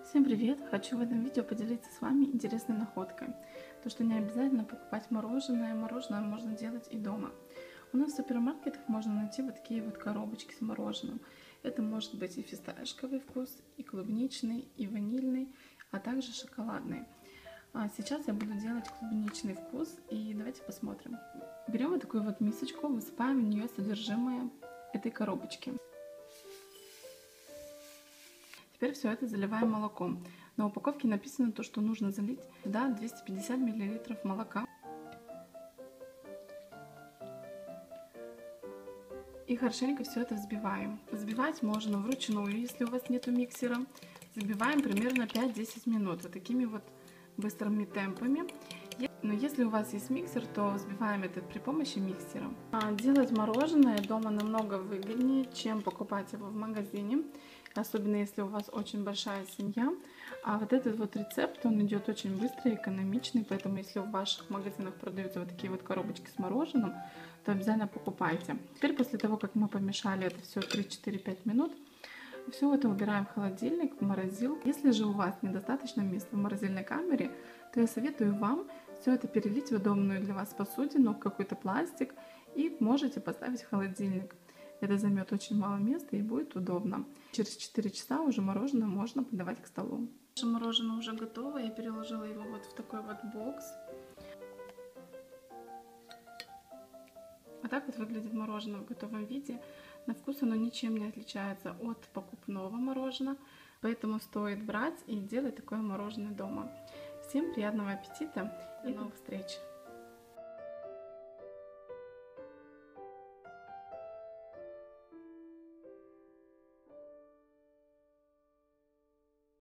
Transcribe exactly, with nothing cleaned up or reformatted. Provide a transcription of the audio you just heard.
Всем привет! Хочу в этом видео поделиться с вами интересной находкой. То, что не обязательно покупать мороженое, мороженое можно делать и дома. У нас в супермаркетах можно найти вот такие вот коробочки с мороженым. Это может быть и фисташковый вкус, и клубничный, и ванильный, а также шоколадный. А сейчас я буду делать клубничный вкус, и давайте посмотрим. Берем вот такую вот мисочку, высыпаем в нее содержимое этой коробочки. Теперь все это заливаем молоком. На упаковке написано то, что нужно залить сюда двести пятьдесят миллилитров молока. И хорошенько все это взбиваем. Взбивать можно вручную, если у вас нету миксера. Взбиваем примерно пять-десять минут вот такими вот быстрыми темпами. Но если у вас есть миксер, то взбиваем это при помощи миксера. Делать мороженое дома намного выгоднее, чем покупать его в магазине. Особенно если у вас очень большая семья. А вот этот вот рецепт, он идет очень быстро и экономичный. Поэтому если в ваших магазинах продаются вот такие вот коробочки с мороженым, то обязательно покупайте. Теперь после того, как мы помешали это все три-четыре-пять минут, все это убираем в холодильник, в морозилку. Если же у вас недостаточно места в морозильной камере, то я советую вам все это перелить в удобную для вас посудину, в какой-то пластик, и можете поставить в холодильник. Это займет очень мало места и будет удобно. Через четыре часа уже мороженое можно подавать к столу. Наше мороженое уже готово, я переложила его вот в такой вот бокс. Вот так вот выглядит мороженое в готовом виде. На вкус оно ничем не отличается от покупного мороженого, поэтому стоит брать и делать такое мороженое дома. Всем приятного аппетита и до новых встреч!